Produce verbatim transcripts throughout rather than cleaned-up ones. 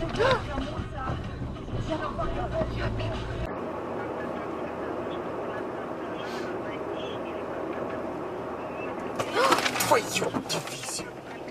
Твою дивизию!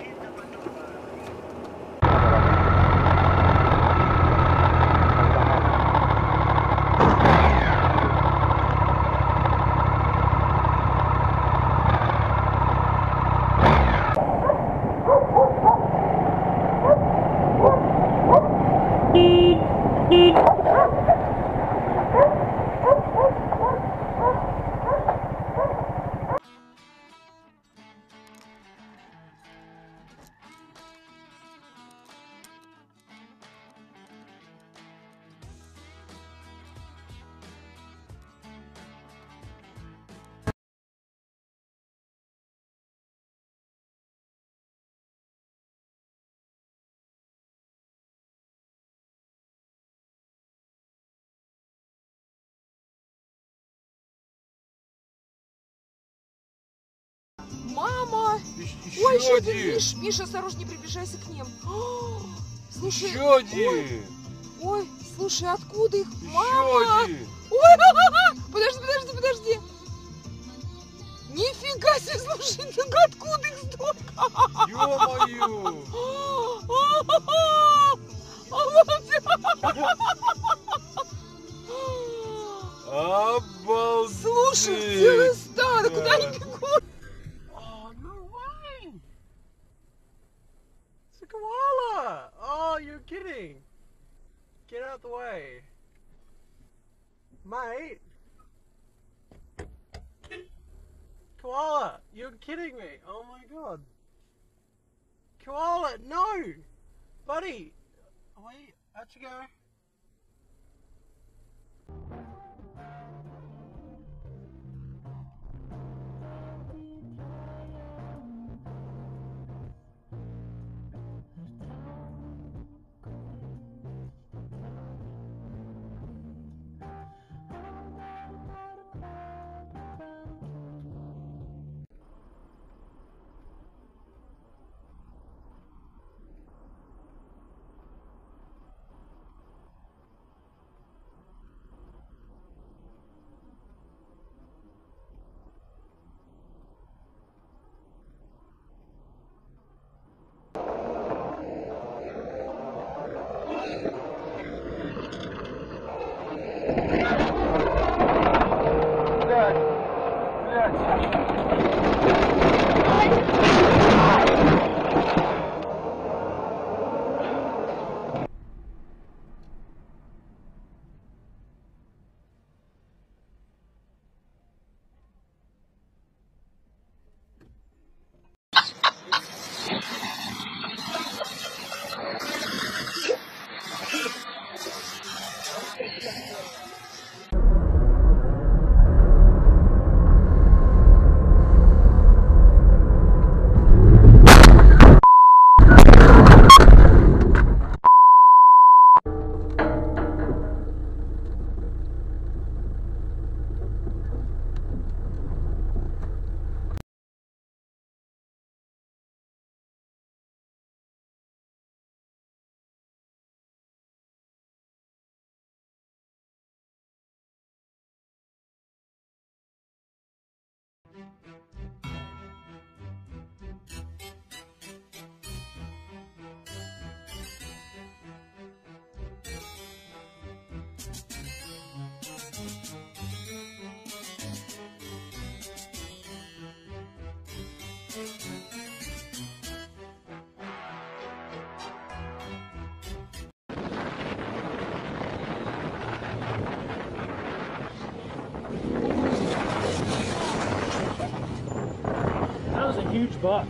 Мама! Еще Ой, еще один! Миш, Миша, осторожней, приближайся к ним. О, слушай, Еще один! Ой, ой, слушай, откуда их? Еще Мама! один! Ой, подожди, подожди, подожди. Нифига себе, слушай, так откуда их столько? Ё-моё! Обалдеть! Слушай, целый стадо, куда они бегут? Oh, no way! It's a koala! Oh, you're kidding! Get out the way. Mate! Koala! You're kidding me! Oh my god! Koala! No! Buddy! Wait, how'd you go? That was a huge buck.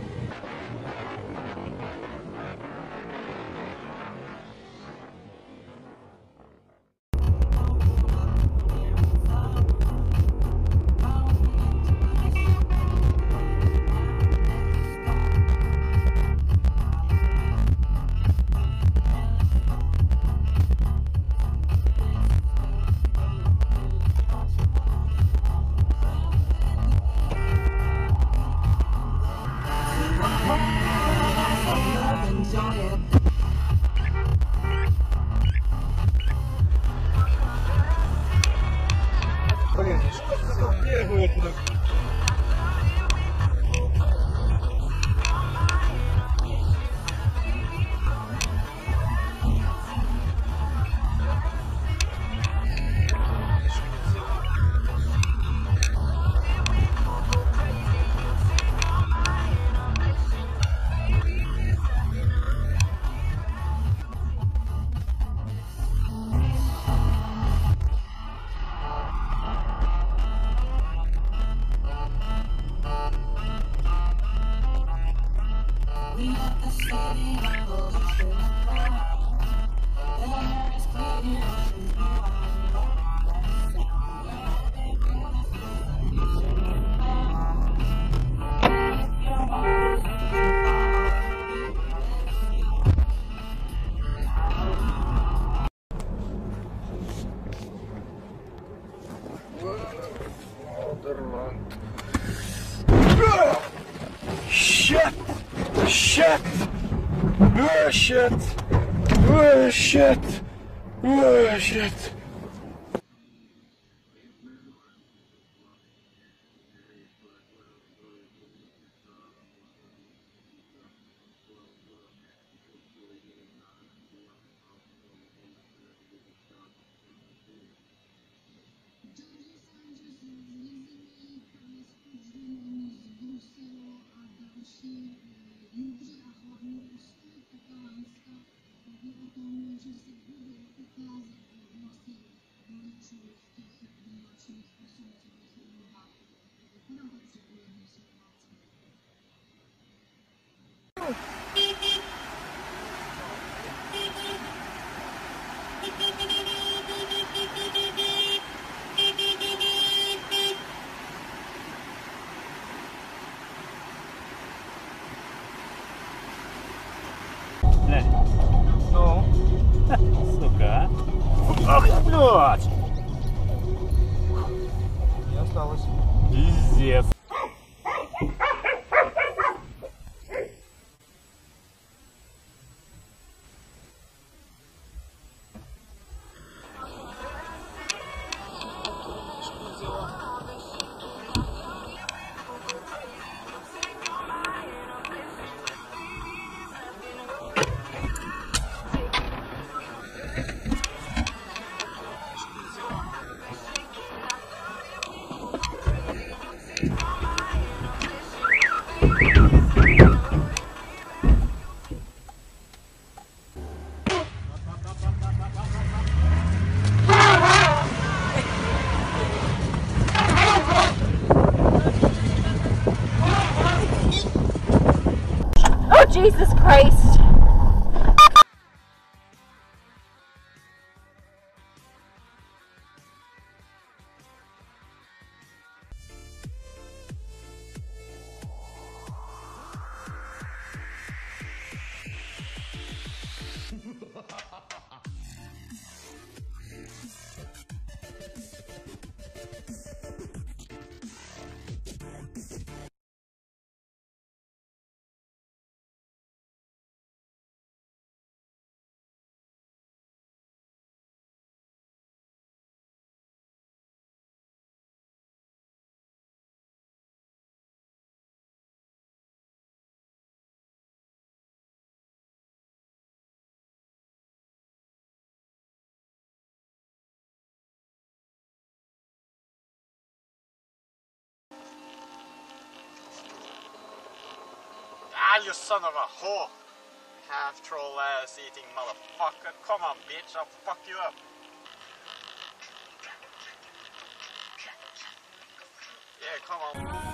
Shit! Shit! Oh, shit! Oh, shit! Oh, shit! Ну? Сука. Ах, блядь! Не осталось. Пиздец. Oh, Jesus Christ! Ah, you son of a whore! Half troll ass eating motherfucker. Come on, bitch, I'll fuck you up. Yeah, come on.